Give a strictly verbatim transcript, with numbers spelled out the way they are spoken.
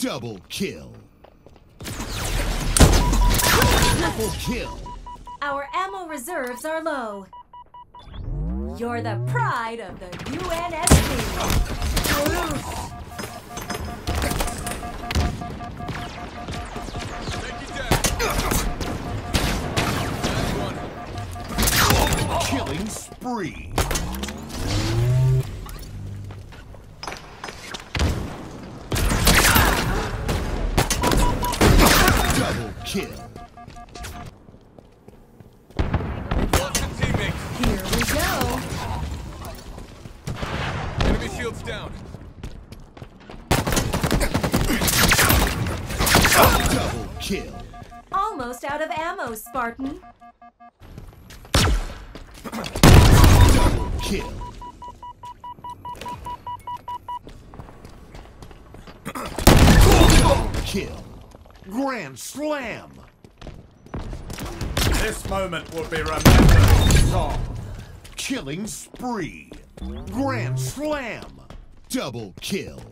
Double kill. Triple kill. Our ammo reserves are low. You're the pride of the U N S C. Killing spree. Double kill. Here we go. Enemy shields down. Double kill. Almost out of ammo, Spartan. Double kill. Double kill. Grand slam. This moment will be remembered, Tom. Killing spree. Grand slam. Double kill.